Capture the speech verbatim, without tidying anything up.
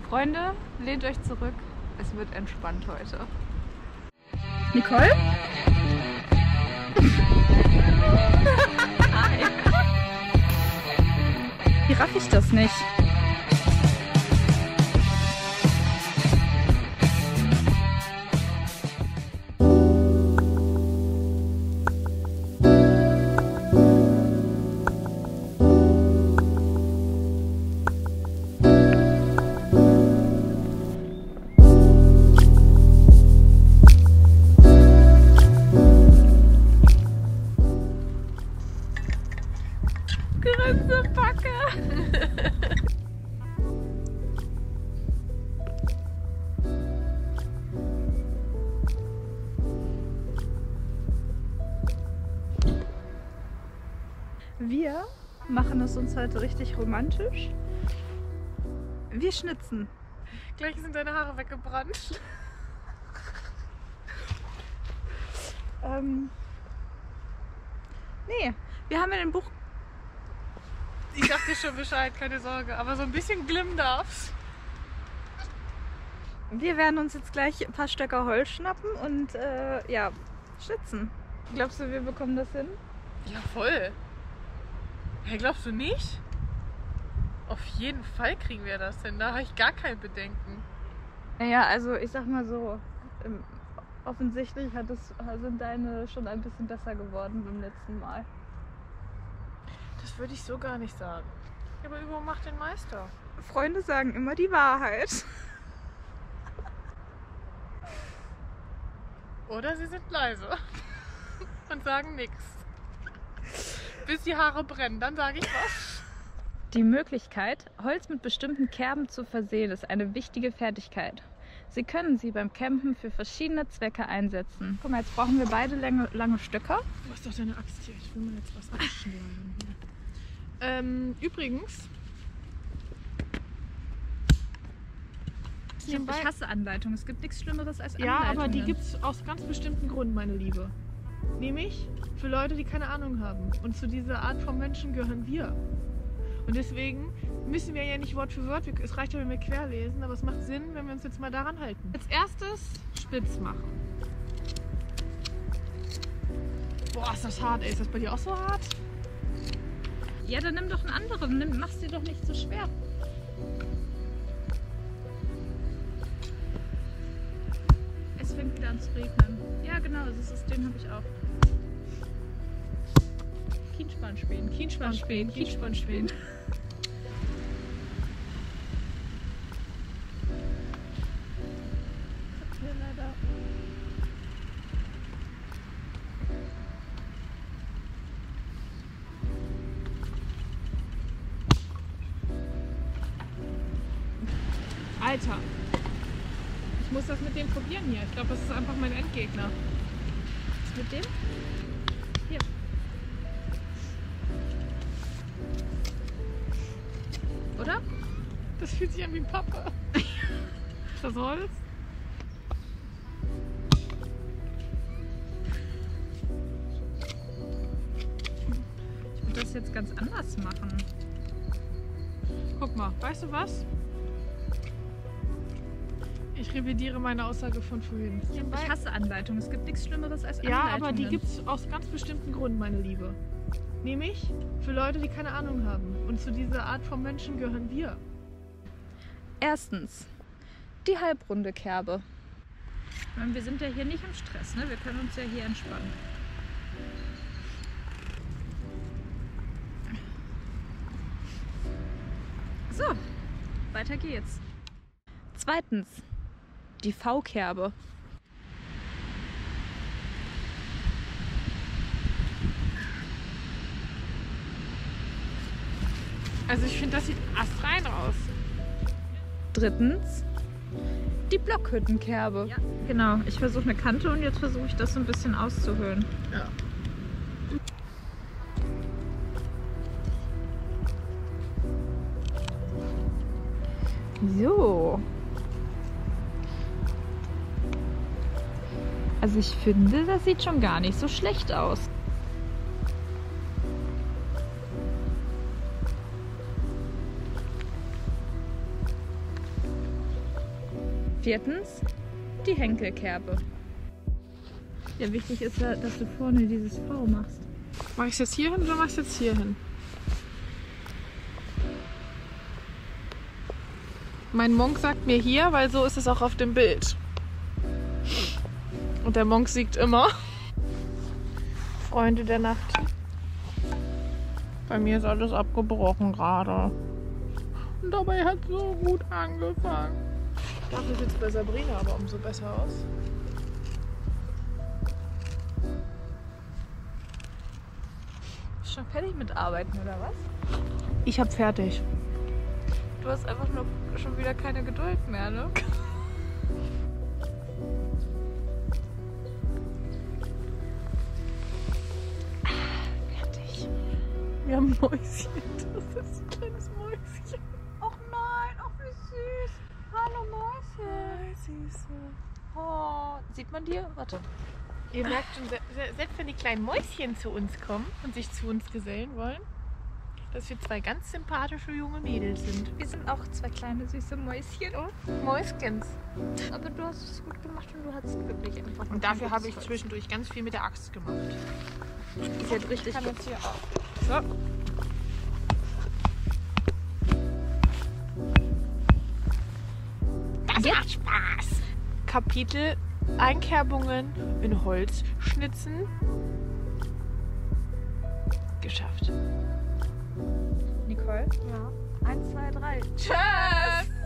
Freunde, lehnt euch zurück. Es wird entspannt heute. Nicole? Hi. Wie raff ich das nicht? Wir machen es uns heute richtig romantisch. Wir schnitzen. Gleich sind deine Haare weggebrannt. ähm, nee, wir haben in dem Buch... Ich dachte schon Bescheid, keine Sorge. Aber so ein bisschen Glimm darf's. Wir werden uns jetzt gleich ein paar Stöcker Holz schnappen und äh, ja, schnitzen. Glaubst du, wir bekommen das hin? Ja, voll. Hey, glaubst du nicht? Auf jeden Fall kriegen wir das hin. Da habe ich gar kein Bedenken. Naja, also ich sag mal so, ähm, offensichtlich hat es, sind deine schon ein bisschen besser geworden beim letzten Mal. Das würde ich so gar nicht sagen. Aber Übung macht den Meister. Freunde sagen immer die Wahrheit. Oder sie sind leise und sagen nichts. Bis die Haare brennen, dann sage ich was. Die Möglichkeit, Holz mit bestimmten Kerben zu versehen, ist eine wichtige Fertigkeit. Sie können sie beim Campen für verschiedene Zwecke einsetzen. Guck mal, jetzt brauchen wir beide lange, lange Stöcker. Du hast doch deine Axt hier. Ich will mir jetzt was abschneiden. Ähm, übrigens. Ich hasse Anleitungen. Es gibt nichts Schlimmeres als Anleitungen. Ja, aber die gibt es aus ganz bestimmten Gründen, meine Liebe. Nämlich für Leute, die keine Ahnung haben. Und zu dieser Art von Menschen gehören wir. Und deswegen müssen wir ja nicht Wort für Wort, es reicht ja, wenn wir querlesen, aber es macht Sinn, wenn wir uns jetzt mal daran halten. Als erstes spitz machen. Boah, ist das hart, ey. Ist das bei dir auch so hart? Ja, dann nimm doch einen anderen. Nimm, mach's dir doch nicht so schwer. Es fängt wieder an zu regnen. Ja, genau, das ist, den habe ich auch. Kienspannspähen, Kienspannspähen, Kienspannspähen. Alter, ich muss das mit dem probieren hier. Ich glaube, das ist einfach mein Endgegner. Was mit dem? Hier. Oder? Das fühlt sich an wie ein Pappe. Ist das Holz? Ich würde das jetzt ganz anders machen. Guck mal, weißt du was? Ich revidiere meine Aussage von vorhin. Ich hasse Anleitungen. Es gibt nichts Schlimmeres als Anleitungen. Ja, aber die gibt es aus ganz bestimmten Gründen, meine Liebe. Nämlich für Leute, die keine Ahnung haben. Und zu dieser Art von Menschen gehören wir. Erstens, die halbrunde Kerbe. Ich meine, wir sind ja hier nicht im Stress, ne? Wir können uns ja hier entspannen. So, weiter geht's. Zweitens, die V-Kerbe. Also ich finde, das sieht astrein aus. Drittens, die Blockhüttenkerbe. Ja, genau. Ich versuche eine Kante und jetzt versuche ich das so ein bisschen auszuhöhlen. Ja. So. Also ich finde, das sieht schon gar nicht so schlecht aus. Viertens, die Henkelkerbe. Ja, wichtig ist ja, dass du vorne dieses V machst. Mach ich es jetzt hier hin oder mach ich es jetzt hier hin? Mein Monk sagt mir hier, weil so ist es auch auf dem Bild. Und der Monk siegt immer. Freunde der Nacht. Bei mir ist alles abgebrochen gerade. Und dabei hat es so gut angefangen. Dafür sieht es bei Sabrina aber umso besser aus. Bist du schon fertig mit Arbeiten oder was? Ich hab fertig. Du hast einfach nur schon wieder keine Geduld mehr, ne? Fertig. Wir haben ein Mäuschen. Das ist ein kleines Mäuschen. Och nein, ach wie süß. Hallo Mäuschen. Süße. Oh, sieht man dir? Warte. Ihr merkt schon, se- se- selbst wenn die kleinen Mäuschen zu uns kommen und sich zu uns gesellen wollen, dass wir zwei ganz sympathische junge Mädels sind. Wir sind auch zwei kleine süße Mäuschen. Und Mäuskens. Aber du hast es gut gemacht und du hast wirklich einfach. Und dafür habe ich zwischendurch ganz viel mit der Axt gemacht. Sie hat richtig kann gut. jetzt hier auch. So. Das macht Spaß. Kapitel Einkerbungen in Holz schnitzen. Geschafft. Nicole? Ja. Eins, zwei, drei. Tschüss!